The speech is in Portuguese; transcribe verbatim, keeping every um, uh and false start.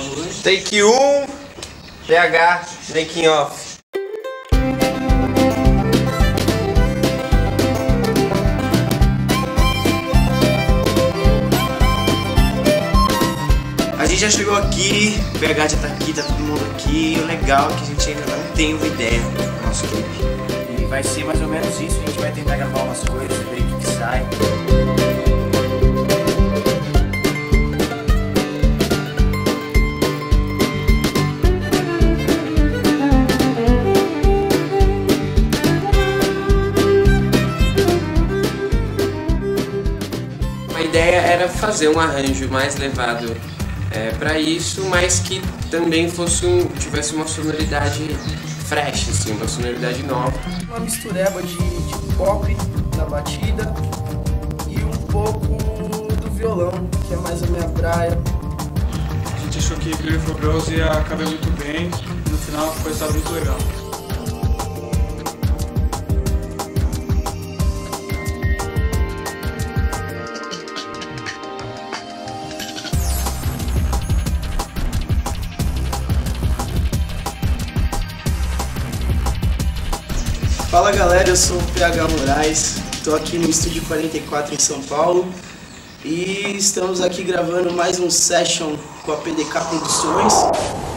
Take um, P H, making off. A gente já chegou aqui, o P H já tá aqui, tá todo mundo aqui. O legal é que a gente ainda não tem uma ideia do nosso clipe. E vai ser mais ou menos isso, a gente vai tentar gravar umas coisas, ver o que, que sai. A ideia era fazer um arranjo mais levado é, para isso, mas que também fosse um, tivesse uma sonoridade fresh, assim, uma sonoridade nova. Uma mistureba de, de pop na batida e um pouco do violão, que é mais a minha praia. A gente achou que Beautiful Girls ia caber muito bem, no final foi resultado muito legal. Fala galera, eu sou o P H Moraes, estou aqui no Estúdio quarenta e quatro em São Paulo e estamos aqui gravando mais um session com a P D K Produções.